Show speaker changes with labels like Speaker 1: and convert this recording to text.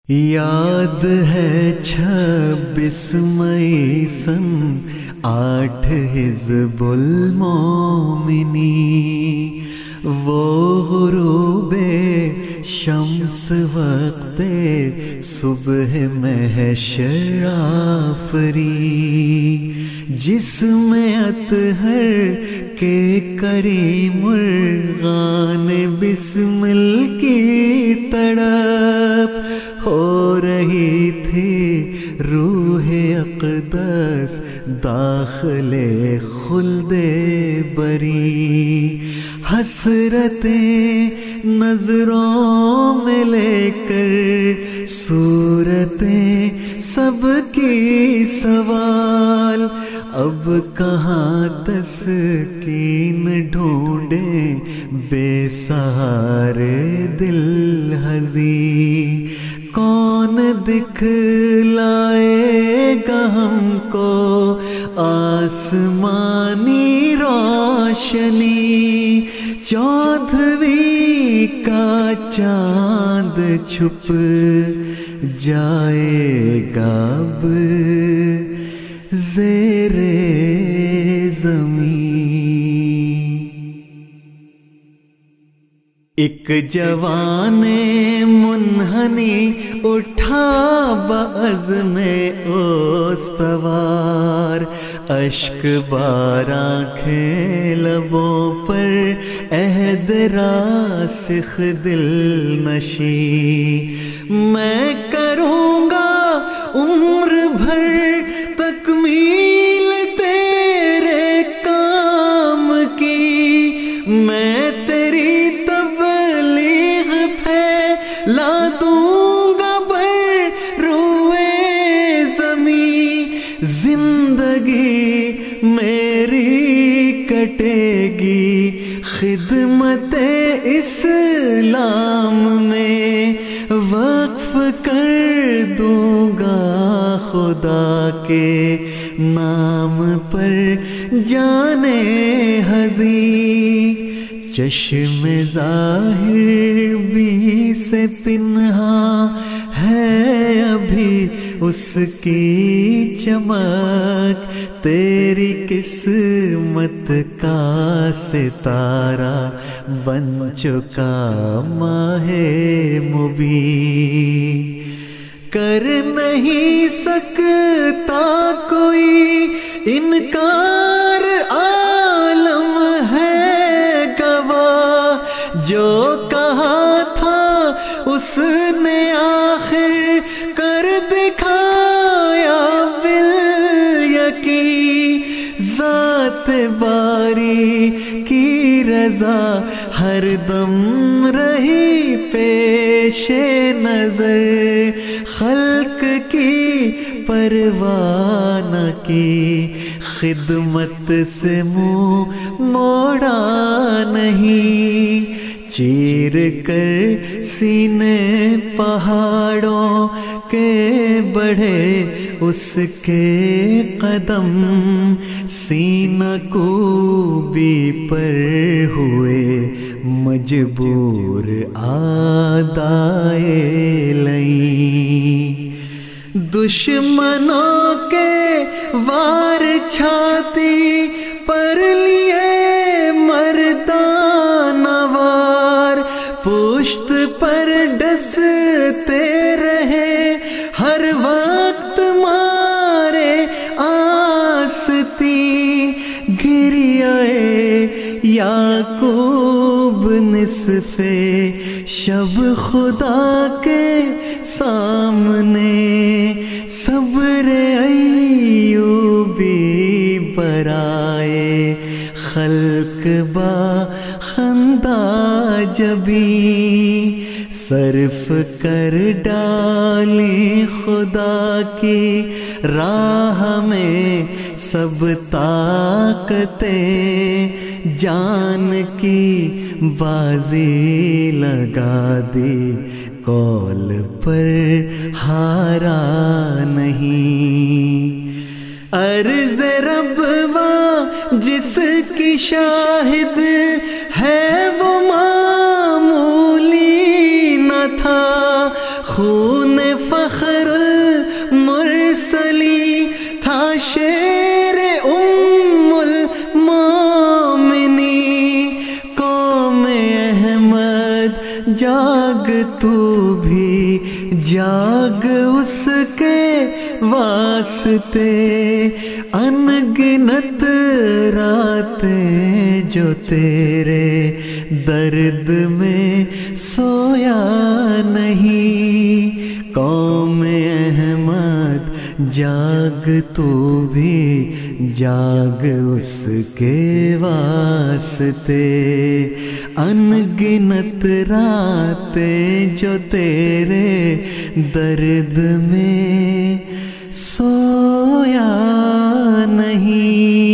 Speaker 1: یاد ہے 26 مئی سن 8 حزب المومنی، وہ غروب شمس وقت صبح محشر آفری، جس میں اطہر کے کریم مرغان بسمل کی تڑپ ہو رہی تھی، روح اقدس داخل خلد بری، حسرتیں نظروں میں لے کر صورتیں سب کی سوال، اب کہاں تسکین ڈھونڈیں بے سہارے دل ہزی، کون دکھلائے گا ہم کو آسمانی روشنی، 14ویں کا چاند چھپ جائے گا اب زیر زمین۔ ایک جوان منحنی اٹھا بعزم استوار، اشک بار آنکھیں لبوں پر، عہد راسخ دل نشی، میں کروں گا عمر بھر تکمیل تیرے کام کی، میں تیری تبلیغ پھیلا دوں گا بر روئے زمین، زندگی میری کٹے گی خدمت اسلام میں، وقف کر دوں گا خدا کے نام پر جانے ہزی، چشم ظاہر بھی سے پنہاں ہے ابھی اس کی چمک، تیری قسمت کا ستارہ بن چکا ماہ مبین، کر نہیں سکتا کوئی انکار، عالم ہے گواہ، جو کہا تھا اس نے آخر کر دکھایا بالیقین، ذات باری کی رضا ہر دم رہی پیش نظر، خلق کی پرواہ نہ کی، خدمت سے منہ موڑا نہیں، چیر کر سینے پہاڑوں کے بڑھے اس کے قدم، سینہ کوبی پر ہوئے مجبور آدائے لئیں، دشمنوں کے وار چھاتی پر لیے مردانہ وار، پشت پر ڈستے رہے ہر وقت مارے آستی، گریائے یعقوب نصف شب خدا کے سامنے، صبر ایوبی برائے خلق با خندہ جبیں، صرف کر ڈالی خدا کی راہ میں سب طاقتیں، جان کی بازی لگا دی قول پر ہارا نہیں، عرض ربواں جس کی شاہد ہے وہ معمولی نہ تھا، خون فخر المرسلی تھا شیر المومنی، قوم احمد جاگ تو بھی جاگ اس کے واسطے، ان گنت راتیں جو تیرے درد میں سویا نہیں، قوم احمد جاگ تو بھی جاگ اس کے واسطے، ان گنت راتیں جو تیرے درد میں سویا نہیں۔